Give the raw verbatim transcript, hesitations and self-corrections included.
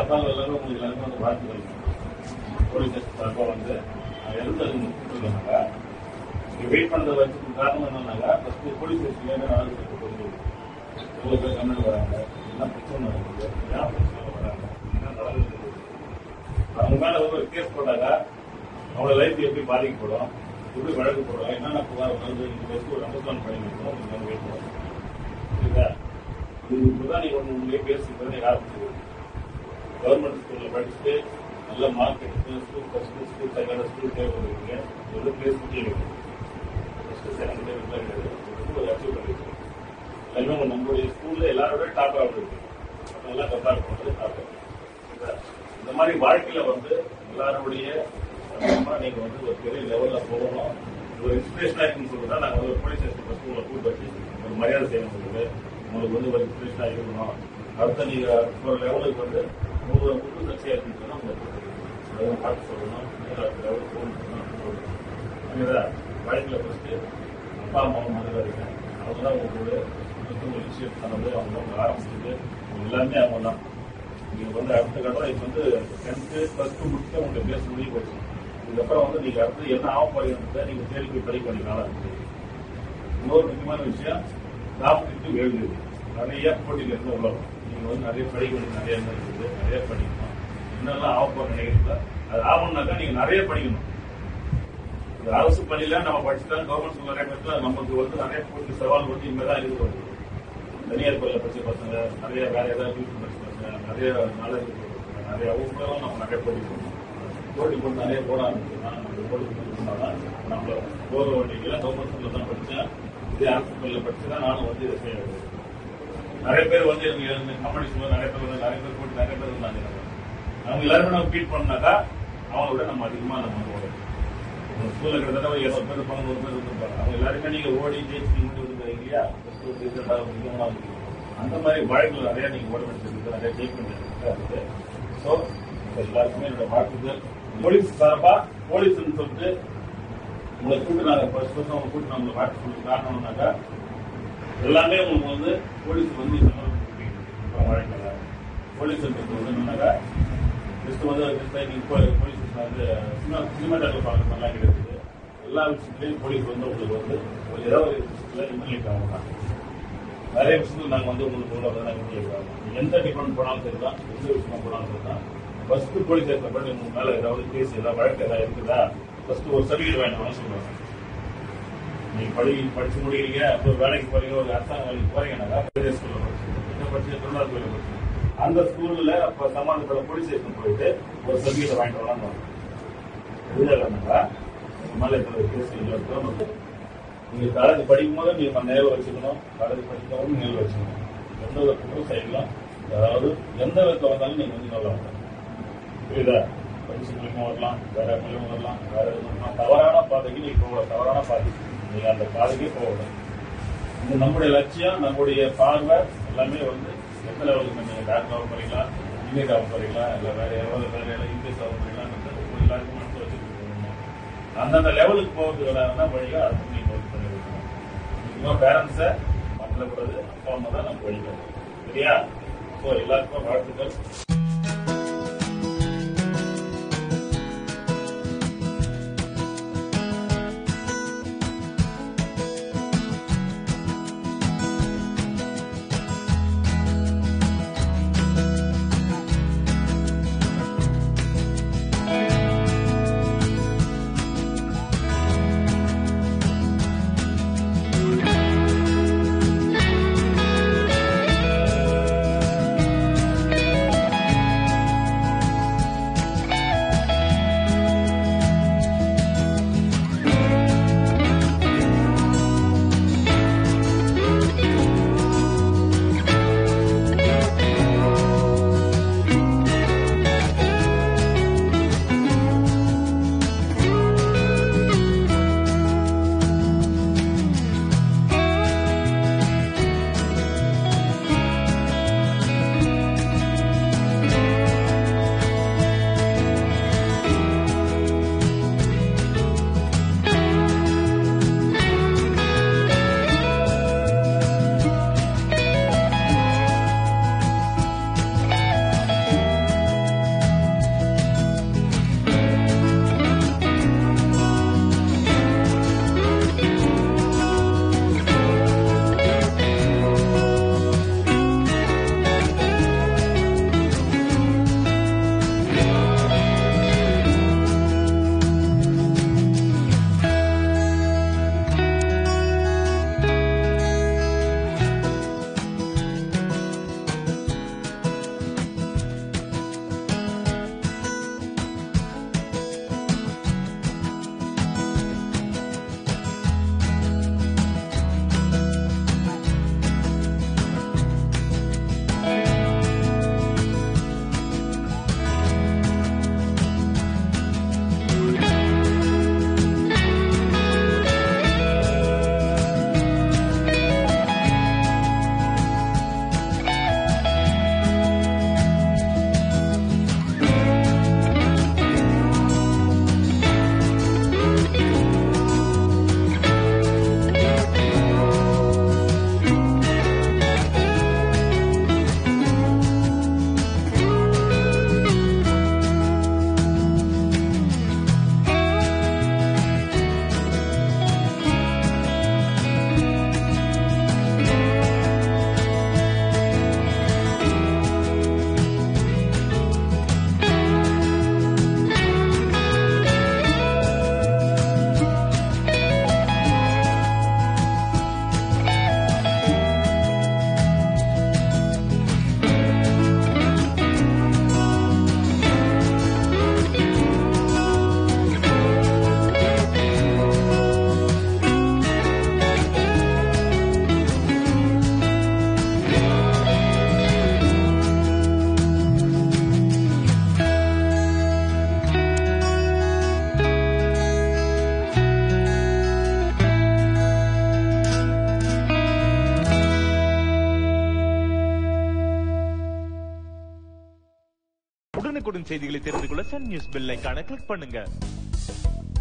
அப்பாங்க எல்லாரும் உங்களுக்கு எல்லாருமே வந்து வாழ்த்துக்கள். போலீஸ் ஸ்டேஷன் சார்பாக வந்து எந்த கொடுத்துருக்காங்க. இங்கே வெயிட் பண்ணுறத வச்சதுக்கு காரணம் என்னன்னாக்கா ஃபஸ்ட்டு போலீஸ் ஸ்டேஷன்லேருந்து நடந்துட்டு போகுது. எவ்வளோ பேர் கம்மிட்டு வராங்க, என்ன பிரச்சனை நடக்குது, என்ன பிரச்சனை வராங்க, என்ன நடந்துட்டு அவங்க மேலே ஒரு கேஸ் போட்டாக்கா அவங்களோட லைஃப் எப்படி பாதிக்கப்படும், எப்படி வழக்கு போடுறோம், என்னென்ன புகார் வந்து இந்த வயசுக்கு ஒரு அண்டர்ஸ்டாண்ட் பண்ணிக்கணும். நீங்கள் வெயிட் பண்ணுவோம். சரிங்களா? இது இப்போதான் நீங்கள் ஒன்று உங்களே பேசிட்டு நீங்கள் ஆரம்பிச்சு கவர்மெண்ட் ஸ்கூலில் படிச்சுட்டு நல்ல மார்க் எடுத்து school first school second school தேவைப்படுவீங்க. ஒரு பிளேஸ் கேட்குது ஃபஸ்ட்டு செகண்ட் டே கிடையாது. ஒரு அச்சீவ் பண்ணிருக்கு எல்லாமே நம்மளுடைய ஸ்கூலில் எல்லாரோட டாப் ஆகுது. நல்லா கம்பேர் பண்ணுறது டாப் ஆகுது. இந்த மாதிரி வாழ்க்கையில் வந்து எல்லாருடைய நீங்க வந்து ஒரு பெரிய லெவல்ல போகணும், ஒரு இன்ஸ்பிரேஷனா இருக்குன்னு சொல்லிட்டு நாங்க வந்து ஒரு போலீஸ் ஸ்டேஷன் ஃபர்ஸ்ட் உங்களை கூட்டு வச்சு ஒரு மரியாதை செய்யணும் சொல்லுது. உங்களுக்கு வந்து ஒரு இன்ஸ்பிரேஷனா இருக்கணும். அடுத்த நீங்க ஒரு லெவலுக்கு வந்து ஒரு புது கட்சியா இருக்குன்னு சொன்னா உங்களுக்கு பார்த்து சொல்லணும். அடுத்த லெவலுக்கு போகணும். அங்கேதான் வாழ்க்கையில ஃபர்ஸ்ட் அப்பா அம்மாவும் மதிவாதிங்க. அவங்க தான் உங்களுக்கு ஒரு விஷயம் தந்தது. அவங்க அவங்க ஆரம்பிச்சது எல்லாமே அவங்க தான். நீங்க வந்து அடுத்த கட்டம் இப்ப வந்து டென்த்து பிளஸ் டூ முடிச்சுட்டு உங்களுக்கு பேச முடிய போச்சு. இதுக்கப்புறம் வந்து நீங்க அடுத்து என்ன ஆக போறீங்க நீங்க தேடி போய் படிக்க வேண்டியனால இன்னொரு முக்கியமான விஷயம் டாக்டருக்கு எழுது நிறைய போட்டிகள் இருந்து உலகம். நீங்க வந்து நிறைய படிக்க வேண்டிய நிறைய என்ன இருக்குது, நிறைய படிக்கணும். என்னெல்லாம் ஆக போற நினைக்கிறீங்களா அது ஆகணும்னாக்கா நீங்க நிறைய படிக்கணும். அரசு பள்ளியில நம்ம படிச்சுட்டாலும் கவர்மெண்ட் ஸ்கூல் நிறைய பேர் நமக்கு வந்து நிறைய போட்டி சவால் வந்து இனிமேதான் இருக்குது. தனியார் பள்ளியில படிச்ச பசங்க நிறைய வேற ஏதாவது டியூஷன் படிச்ச பசங்க நிறைய நாலேஜ் பசங்க நிறைய அவங்களும் நம்ம நிறைய போட்டி போடணும். போட்டி போட்டு நிறைய போட ஆரம்பிச்சுன்னா நம்ம போட்டி போட்டுனாதான் நம்மள போக வேண்டிய கவர்மெண்ட் ஸ்கூல்ல தான் படிச்சேன், இதே அரசு பள்ளியில படிச்சுதான் நானும் வந்து இதை செய்ய வேண்டியது. நிறைய பேர் வந்து எனக்கு கம்பெனி ஸ்கூல்ல நிறைய பேர் வந்து நிறைய பேர் போட்டு நிறைய பேர் இருந்தாங்க. அவங்க எல்லாருமே நம்ம பீட் பண்ணாக்கா அவங்களோட நம்ம அதிகமா நம்ம ஓடும். ஸ்கூல்ல கிட்டத்தட்ட ஒரு இருநூறு பேர் இருப்பாங்க, நூறு பேர் இருந்திருப்பாங்க. அவங்க எல்லாருமே நீங்க ஓடி ஜெயிச்சு மட்டும் இருந்தீங்க இல்லையா? அந்த மாதிரி வாழ்க்கையில் நிறைய நீங்க ஓட வேண்டியது, நிறைய ஜெயிக்க வேண்டியது. ஸோ எல்லாருக்குமே என்னோட வாழ்த்துக்கள். போலீஸ் சார்பா போலீஸ்ன்னு சொல்லிட்டு உங்களை கூட்டு நாங்கள் ஃபர்ஸ்ட் வருஷம் அவங்க கூட்டு நம்மளை வாழ்த்து சொல்லிட்டு காரணம்னாக்கா எல்லாமே உங்களுக்கு வந்து போலீஸ் வந்து வாழ்க்கையில போலீஸ் வந்து என்னன்னாக்கா ஜஸ்ட் வந்து இப்போ போலீஸ் வந்து சினிமா தேட்டர் பார்க்குற மாதிரிலாம் கிடையாது. எல்லா விஷயத்துலையும் போலீஸ் வந்து உங்களுக்கு வந்து ஏதாவது ஒரு விஷயத்துல இன்டர்லிக் ஆகலாம். நிறைய விஷயத்துல நாங்கள் வந்து உங்களுக்கு உள்ள வந்து நாங்கள் இன்டர்லிக் ஆகலாம். எந்த டிபார்ட்மெண்ட் போனாலும் சரி தான், எந்த விஷயமா போனாலும் சரி தான், ஃபர்ஸ்ட் போலீஸ் ஸ்டேஷன் பண்ணி உங்க மேல ஏதாவது கேஸ் ஏதாவது வழக்கு ஏதாவது இருக்குதா ஃபர்ஸ்ட் ஒரு சர்டிஃபிகேட் வேணும்னு சொல்லுவாங்க. நீங்க படி படிச்சு முடிக்கிறீங்க, அப்புறம் வேலைக்கு போறீங்க, ஒரு அரசாங்க வேலைக்கு போறீங்கன்னாக்கா ஸ்கூல்ல படிச்சு படிச்சு தொழிலாளர் கோயில படிச்சு அந்த ஸ்கூல்ல அப்ப சம்பந்தப்பட்ட போலீஸ் ஸ்டேஷன் போயிட்டு ஒரு சர்டிஃபிகேட் வாங்கிட்டு வரலாம். எதுனாக்கா மேல இருக்கிற கேஸ் இல்லை. நீங்க காலேஜ் படிக்கும் போது நீங்க நேரில் வச்சுக்கணும், காலேஜ் படிக்கவும் நேரில் வச்சுக்கணும். எந்த ஒரு குற்றம் செய்யலாம், அதாவது எந்த விதத்தை வந்தாலும் நீங்க வந்து நல்லா புரியுதா? படிச்சு மூலியமா வரலாம், வேற மூலியமா வரலாம், வேற எதுவும் தவறான பாதைக்கு நீங்க போக தவறான பாதை நீங்க அந்த பாதைக்கே போகணும். இது நம்முடைய லட்சியம், நம்முடைய பார்வை எல்லாமே வந்து எந்த லெவலுக்கு நீங்க டாக்டர் ஆக போறீங்களா, இன்ஜினியர் ஆக போறீங்களா, இல்ல வேற எவ்வளவு வேற இங்கிலீஷ் ஆக போறீங்களா எல்லாருக்கும் மனசு வச்சுட்டு அந்தந்த லெவலுக்கு போகிறதுக்கான வழியா அது நீங்க ஒர்க் பண்ணி வைக்கணும். முக்கியமா பேரண்ட்ஸை மறந்துடக்கூடாது, அப்பா அம்மா தான் நம்ம வழிபடணும். சரியா? ஸோ எல்லாருக்கும் வாழ்த்துக்கள். உடனுக்குடன் செய்திகளை தெரிந்து கொள்ள சன் நியூஸ் பெல் ஐகானை கிளிக் பண்ணுங்க.